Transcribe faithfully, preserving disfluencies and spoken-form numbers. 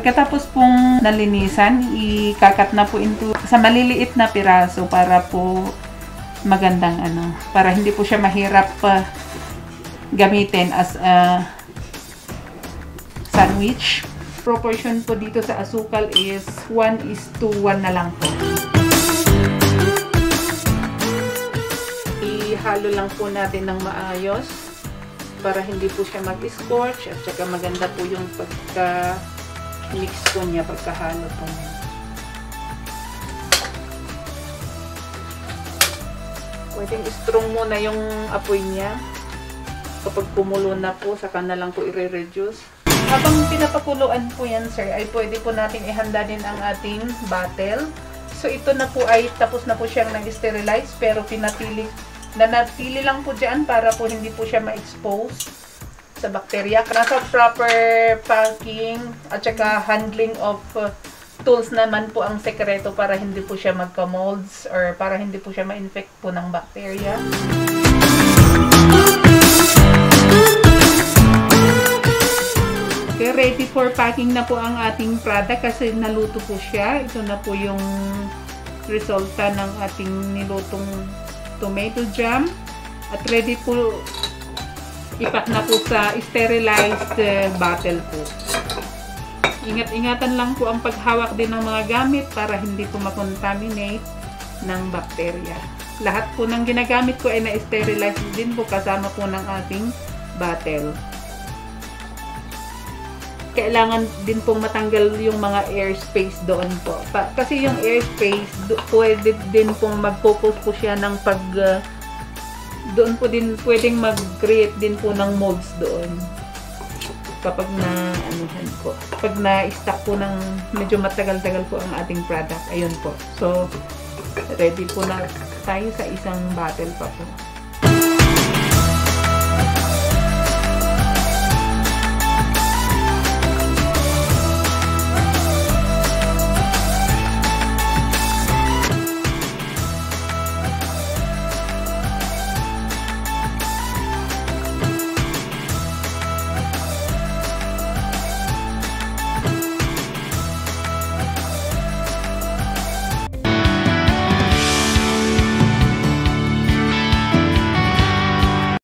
Pagkatapos pong nalinisan, ikakat na po into sa maliliit na piraso para po magandang ano, para hindi po siya mahirap uh, gamitin as a sandwich. Proportion po dito sa asukal is one is to one na lang po. Ihalo lang po natin ng maayos para hindi po siya mag-scorch at saka maganda po yung pagka mix po niya, pagkahalo po niya. Pwedeng strong muna yung apoy niya. Kapag kumulo na po, saka na lang po i-reduce. Habang pinapakuluan po yan, sir, ay pwede po natin ihanda din ang ating bottle. So ito na po ay tapos na po siyang nag-sterilize, pero pinatili, nanatili lang po dyan para po hindi po siya ma-expose sa bacteria. Nasa proper packing at saka handling of uh, tools naman po ang sekreto para hindi po siya magka-molds or para hindi po siya ma-infect po ng bacteria. Okay, ready for packing na po ang ating product kasi naluto po siya. Ito na po yung resulta ng ating nilutong tomato jam at ready po ipak na po sa sterilized uh, bottle po. Ingat-ingatan lang po ang paghawak din ng mga gamit para hindi po makontaminate ng bacteria. Lahat po ng ginagamit ko ay na-sterilize din po kasama po ng ating bottle. Kailangan din pong matanggal yung mga airspace doon po. Pa kasi yung airspace, pwede din pong mag-focus po siya ng pag uh, doon po din pwedeng mag-create din po ng molds doon kapag na anuhan po. Pag na-stack po ng medyo matagal-tagal po ang ating product. Ayun po. So, ready po na tayo sa isang bottle pa po.